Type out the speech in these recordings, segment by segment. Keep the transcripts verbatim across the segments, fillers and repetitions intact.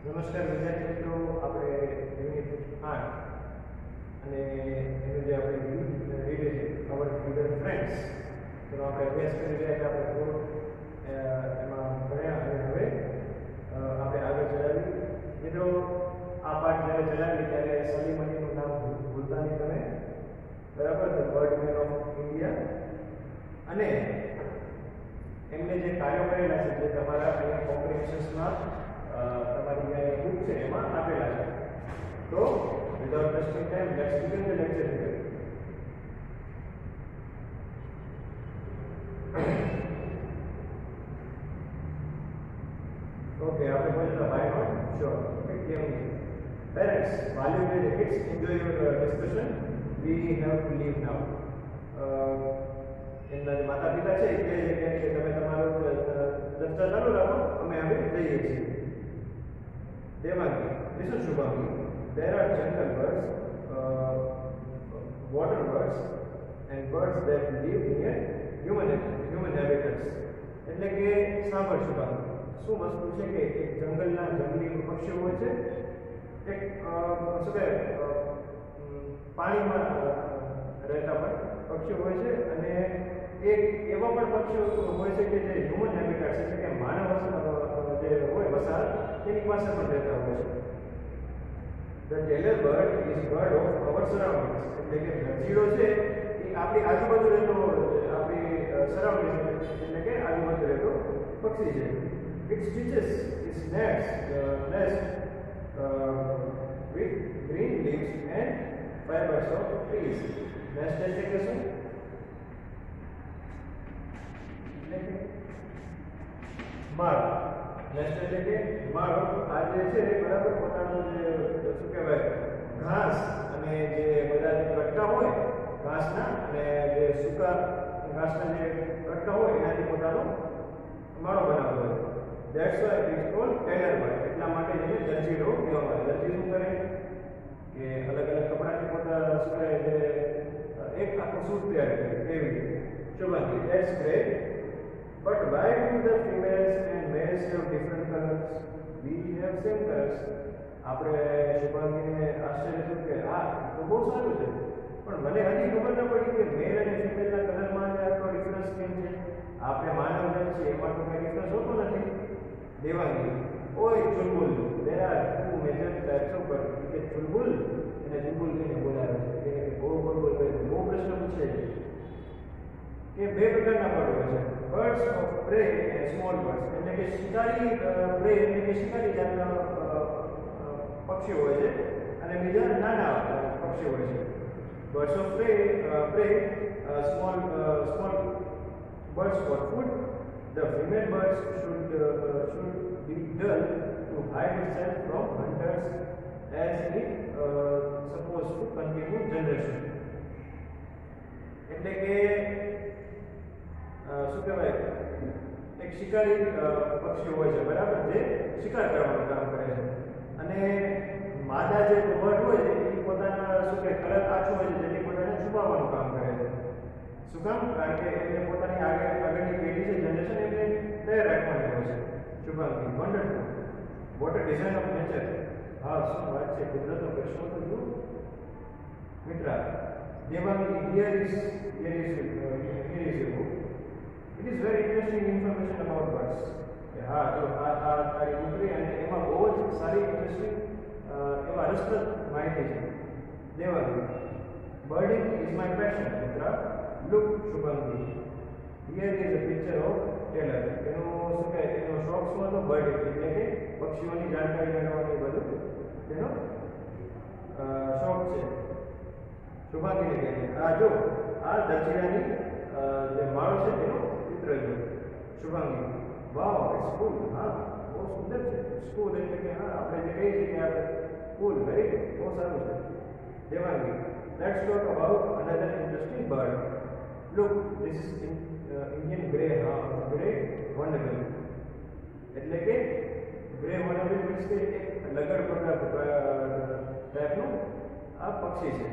નમસ્કાર વિદ્યાર્થી મિત્રો, આપણે યુનિટ આઠ અને એનું જે આપણે રીડ છે અવર ફીડર ફ્રેન્ડ્સ તેનો આપણે અભ્યાસ કરી રહ્યા એટલે આપણે થોડું એમાં ભણ્યા અને હવે આપણે આગળ ચલાવી. મિત્રો, આ પાઠ જ્યારે ચલાવી ત્યારે સલીમ અલીનું નામ ભૂલતા નહીં તમે, બરાબર, ધ બર્ડમેન ઓફ ઇન્ડિયા. અને એમને જે કાર્યો કરેલા છે જે તમારા અહીંયા કોમ્પ્રિહેન્શન્સમાં તમારી જે બુક છે એમાં આપેલા છે. તો without wasting time let's begin the lecture here. Okay, આપણે બોલતા ભાઈ નો શ્યોર. ઓકે, કેમ નહીં? Parents, valuable kids, enjoy your discussion. We have to leave now. એમના જે માતા પિતા છે એ કહે છે કે તમે તમારો ચર્ચા ચાલુ રાખો, અમે હવે જઈએ છીએ. Devangi, listen Shubhangi, there are jungle birds, uh, water birds and birds that live near human human habitats. એટલે કે સાંભળ શુભાંગી, શું વસ્તુ છે કે એક જંગલના જંગલી પક્ષીઓ હોય છે, એક શું કહે પાણીમાં રહેતા પણ પક્ષીઓ હોય છે, અને એક એવા પણ પક્ષીઓ હોય છે કે જે હ્યુમન હેબિટાટ્સ એટલે કે માનવ જે હોય વસાહત તેની પાસે પણ રહેતા હોય છે. The tailor bird is bird of our surroundings, એટલે કે નજીડો છે એ આપણી આજુબાજુ રહેતો આપણી સરાઉન્ડિંગ એટલે કે આજુબાજુ રહેતો પક્ષી છે. It stitches its nest nest with green leaves and fibres of trees. Nest એટલે કે શું? માળ. નેસ્ટ એટલે કે માળો. આ જે છે બરાબર પોતાનું જે શું કહેવાય ઘાસ અને જે બધા જે કટકા હોય ઘાસના અને જે સૂકા ઘાસના જે કટકા હોય એનાથી પોતાનો માળો બનાવતો હોય. That's why it is called tailor bird. એટલા માટે એને દરજીડો કહેવામાં આવે. દરજી શું કરે કે અલગ અલગ કપડાથી પોતા શું કરે જે એક આખો સૂટ તૈયાર કરે એવી રીતે. Shubhangi, that's great. But why do the females and males have different colors? We have same colors. આપણે શુભાંગીને આશ્ચર્ય થયું કે આ તો બહુ સારું છે, પણ મને હજી ખબર ન પડી કે મેલ અને ફિમેલના કલરમાં આટલો ડિફરન્સ કેમ છે. આપણે માનવ જાત છે એમાં તો કંઈ ડિફરન્સ હોતો નથી. દેવાંગી, ઓય Chulbul, there are two major types of birds. કે ચુલબુલ અને ચુલબુલ કહીને બોલાવે છે કે ગોળ ગોળ બોલ કરે. બહુ પ્રશ્ન પૂછે છે કે બે પ્રકારના બર્ડ હોય છે, birds of prey and small birds. એટલે કે શિકારી પ્રે એટલે કે શિકારી જાતના પક્ષીઓ હોય છે અને બીજા નાના પક્ષીઓ હોય છે. Birds of prey prey small small birds for food. The female birds should should be dull to hide itself from hunters as it suppose to continue generation. એટલે કે શું કહેવાય એક શિકારી પક્ષી હોય છે, બરાબર, જે શિકાર કરવાનું કામ કરે છે. અને માદા જે બર્ડ હોય છે એ પોતાના શું કહે કલર આછો હોય છે જેથી પોતાને છુપાવવાનું કામ કરે છે. શું કામ? કારણ કે એમને પોતાની આગળ આગળની પેઢી છે જનરેશન એમને તૈયાર રાખવાની હોય છે. Shubhangi, wonderful. What a design of nature. હા, શું વાત છે, કુદરતનો કૃષ્ણ તો જુઓ. Mitra, Devangi, here is here is here is your book. It is very interesting information about birds. હા, તો આ આ તારી પુત્રી અને એમાં બહુ જ સારી ઇન્ટરેસ્ટિંગ એવા રસપ્રદ માહિતી છે. Devangi, birding is my passion. Mitra, look Shubhangi, here is a picture of tailor. એનો શું કહે એનો શોખ શું હતો? બર્ડિંગ એટલે કે પક્ષીઓની જાણકારી મેળવવાની બધું તેનો શોખ છે. શુભાંગીને કહે છે આ જો આ દરજીડાની જે માળો છે તેનો ચિત્ર જો. Shubhangi, wow, it's cool. હા, બહુ સુંદર છે. સ્કૂલ એટલે કે હા આપણે જે કહીએ છીએ કે આપણે કૂલ, વેરી ગુડ, બહુ સારું છે. Devangi, let's talk about another interesting bird. Look, this is Indian grey. હા, ગ્રે હોર્નબિલ. એટલે કે ગ્રે હોર્નબિલ મીન્સ કે એક લગડ ટાઈપનું આ પક્ષી છે,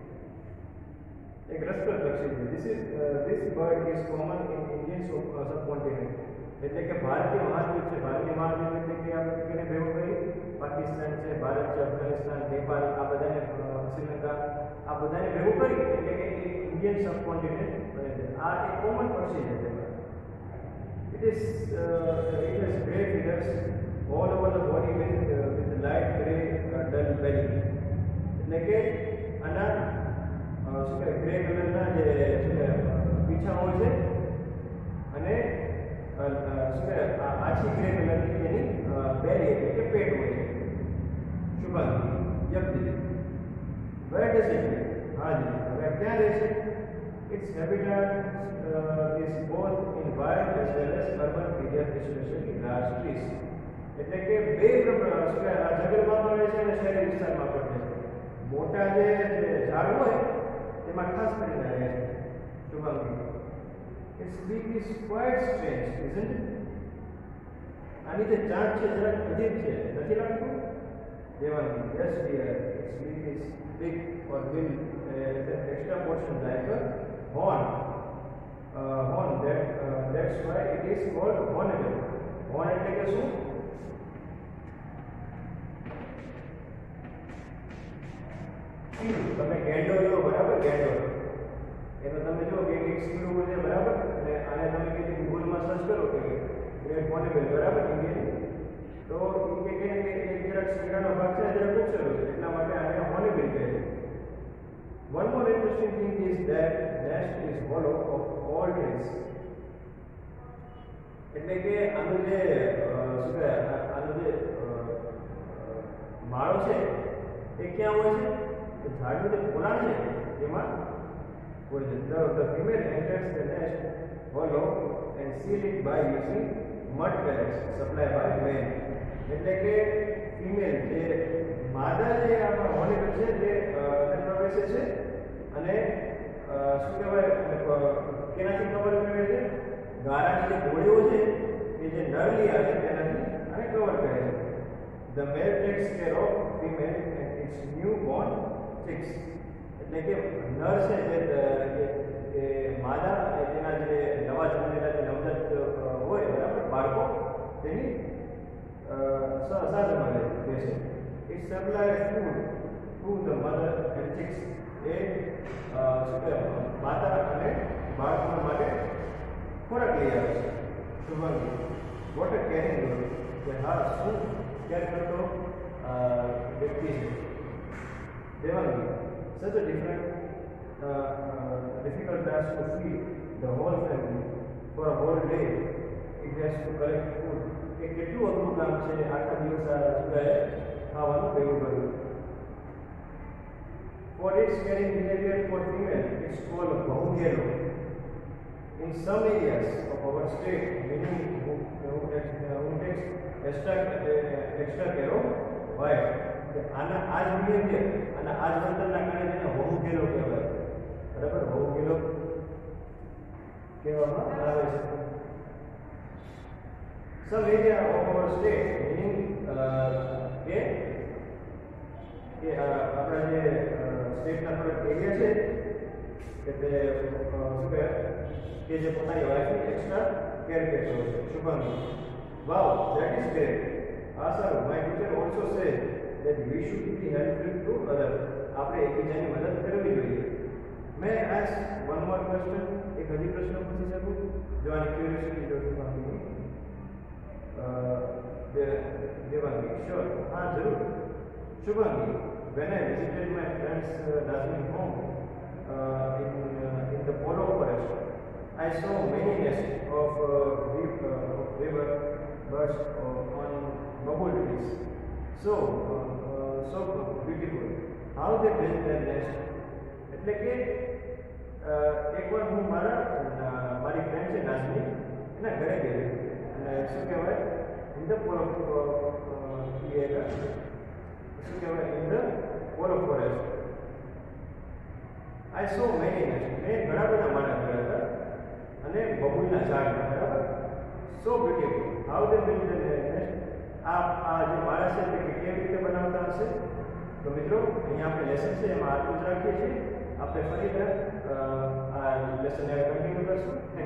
એક રસપ્રદ પક્ષી છે. This is this bird is common in Indian subcontinent. એટલે કે ભારતીય મહાદ્વીપ છે. ભારતીય મહાદ્વીપ એટલે કે આપણે કેને ભેગું કરી પાકિસ્તાન છે, ભારત છે, અફઘાનિસ્તાન, નેપાળ, આ બધાને શ્રીલંકા, આ બધાને ભેગું કરી એટલે કે ઇન્ડિયન સબકોન્ટિનેન્ટ બને છે. આ એક કોમન પ્રોસિજર છે. It is uh, it has grey feathers all over the body with uh, with light grey uh, dull belly. એટલે કે આના શું કહે ગ્રે કલરના જે શું કહે પીછા હોય છે અને શું કહે આછી ગ્રે કલરની એની બેલી એટલે કે પેટ હોય છે. શુભાંગી યક્તિ વેર ડઝ ઇટ live? હાજી હવે ક્યાં રહે છે? Its habitat uh, is both in wild as well as urban areas, especially large trees. એટલે કે બે જંગલમાં પણ રહે છે અને શહેરી વિસ્તારમાં પણ રહે છે. મોટા જે ઝાડ હોય તેમાં ખાસ કરીને રહે છે. Shubhangi Its beak is quite strange, isn't it? આની જે ચાંચ છે જરાક અજીબ છે, નથી લાગતું? Devangi Yes dear, its beak is big or bill uh, extra portion like a horn. Uh, horn that uh, that's why it is called hornbill. Horn એટલે કે શું? તમે ગેંડો લો બરાબર, ગેંડો એનો તમે જો કે એક સ્કીડું છે બરાબર, અને આને તમે કે ગૂગલમાં સર્ચ કરો કે ગ્રેટ હોર્નબિલ બરાબર ઇન્ડિયન, તો એ કે કે એક જરાક સ્કીડાનો ભાગ છે જરાક ઉછેરો છે એટલા માટે આને હોર્નબિલ કહે છે. One more interesting thing is that nest is hollow of all trees. એટલે કે આનું જે શું કહે આનું જે માળો છે એ ક્યાં હોય છે? કે ઝાડનું જે પોલાણ છે એમાં હોય છે. The, the female enters the nest hollow and seal it by using mud pellets supplied by male. એટલે કે ફિમેલ જે માદા જે આમાં હોર્નબિલ છે તે પ્રવેશે છે અને શું કહેવાય કેનાથી કવર કરે છે? ગારાની જે ગોળીઓ છે એ જે નરલી આવે તેનાથી આને કવર કરે છે. The male takes care of female and its newborn chicks. એટલે કે નર છે જે માદા અને તેના જે નવા જન્મેલા જે નવજાત હોય બરાબર બાળકો તેની સારવાર લે છે. It supplies food to the mother and chicks. એ શું કહેવાય માતા અને બાળકો માટે ખોરાક લઈ આવે છે. Shubhangi what a caring role, કે હા શું કેર કરતો વ્યક્તિ છે. Devangi such a different uh, uh, difficult task to feed the whole family for a whole day. It has to collect food. એ કેટલું અઘરું કામ છે આખા દિવસ આ સુધાય ખાવાનું ભેગું કરવું. For its caring behavior for female, it's called bahugelo. In some areas of our state, many who, who, takes, uh, who takes extra, uh, extra care of wife. આના આ જ બિહેવિયર અને આ જ વર્તનના કારણે તેને bahugelo કહેવાય. બરાબર, bahugelo કહેવામાં આવે છે. Some area of our state, meaning uh, કે કે આપણા જે સ્ટેટના થોડાક એરિયા છે કે તે શું કહે કે જે પોતાની વાઇફની એક્સ્ટ્રા કેર કરતો હોય છે. Shubhangi wow that is great. હા sir, my teacher also say that we should be helpful to others. આપણે એકબીજાની મદદ કરવી જોઈએ. મેં આસ્ક વન મોર ક્વેશ્ચન, એક હજી પ્રશ્ન પૂછી શકું જો આની ક્યુરિયોસિટી જો શુભાંગી દેવાંગી શ્યોર હા જરૂર. Shubhangi, when I visited my friend's uh, Nazmi home uh, in, uh, in the polo forest, I saw many nests of uh, river, uh, river birds uh, on bamboo trees. So, uh, uh, so beautiful. How they build their nest? એટલે કે એકવાર હું મારા મારી friend છે નાઝમી એના ઘરે ગયેલી અને શું કહેવાય ઇન ધ પોલો શું કહેવાય in the Polo forest I saw many nest. મેં ઘણા બધા માળા જોયા હતા અને બબુલના ઝાડ બરાબર. So beautiful. How they build the nest? આ આ જે માળા છે તે કેવી રીતે બનાવતા હશે? તો મિત્રો અહીંયા આપણે લેસન છે એમાં આટલું જ રાખીએ છીએ. આપણે ફરી આ લેસન કન્ટિન્યુ કરશું. Thank you.